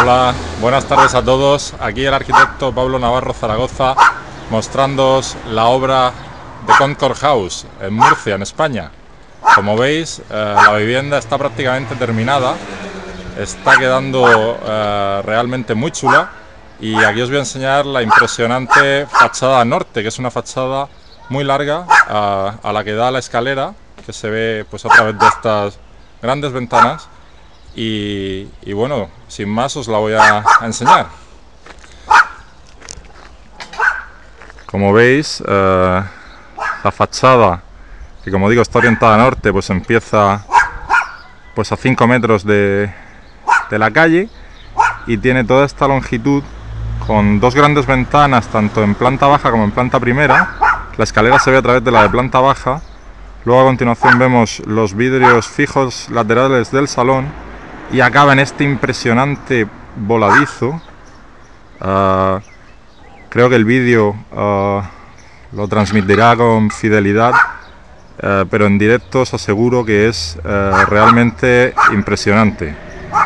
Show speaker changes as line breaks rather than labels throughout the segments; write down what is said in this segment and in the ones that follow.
Hola, buenas tardes a todos. Aquí el arquitecto Pablo Navarro Zaragoza mostrándoos la obra de Concord House en Murcia, en España. Como veis, la vivienda está prácticamente terminada, está quedando realmente muy chula, y aquí os voy a enseñar la impresionante fachada norte, que es una fachada muy larga a la que da la escalera, que se ve pues a través de estas grandes ventanas. Y bueno, sin más os la voy a enseñar. Como veis, la fachada, que como digo está orientada a norte, pues empieza pues a 5 metros de la calle, y tiene toda esta longitud con dos grandes ventanas, tanto en planta baja como en planta primera. La escalera se ve a través de la de planta baja. Luego a continuación vemos los vidrios fijos laterales del salón, y acaba en este impresionante voladizo. Creo que el vídeo lo transmitirá con fidelidad, pero en directo os aseguro que es realmente impresionante.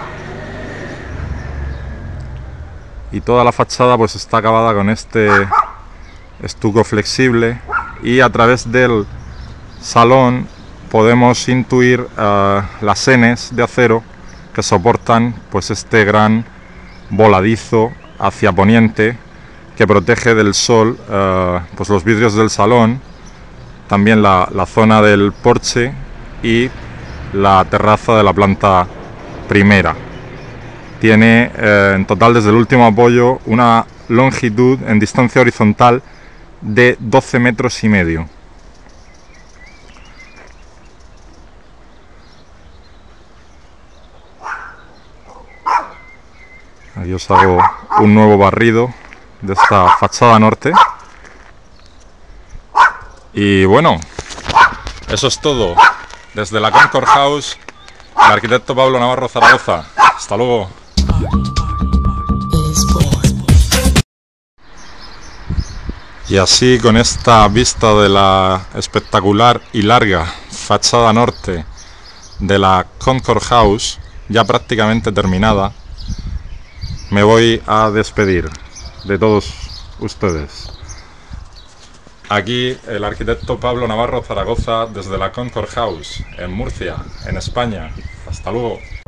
Y toda la fachada pues está acabada con este estuco flexible, y a través del salón podemos intuir las enes de acero que soportan pues este gran voladizo hacia poniente, que protege del sol pues los vidrios del salón, también la zona del porche y la terraza de la planta primera. Tiene en total, desde el último apoyo, una longitud en distancia horizontal de 12 metros y medio. Aquí os hago un nuevo barrido de esta fachada norte. Y bueno, eso es todo. Desde la Concord House, el arquitecto Pablo Navarro Zaragoza. Hasta luego. Y así, con esta vista de la espectacular y larga fachada norte de la Concord House, ya prácticamente terminada, me voy a despedir de todos ustedes. Aquí el arquitecto Pablo Navarro Zaragoza desde la Concord House en Murcia, en España. Hasta luego.